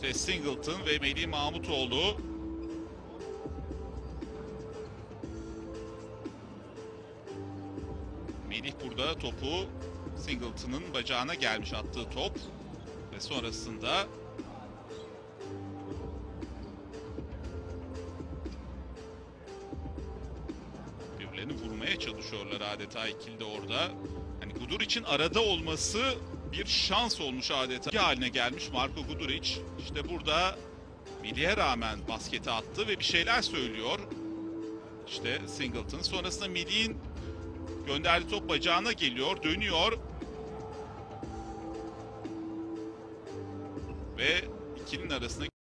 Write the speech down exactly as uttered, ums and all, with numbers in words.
İşte Singleton ve Melih Mahmutoğlu. Melih burada topu Singleton'ın bacağına gelmiş attığı top. Ve sonrasında birbirlerini vurmaya çalışıyorlar adeta, ikili de orada. Hani Guduric'in arada olması bir şans olmuş adeta. Haline gelmiş Marko Guduric. İşte burada Melih'e rağmen basketi attı ve bir şeyler söylüyor. İşte Singleton. Sonrasında Melih'in gönderdiği top bacağına geliyor, dönüyor. Ve ikilinin arasında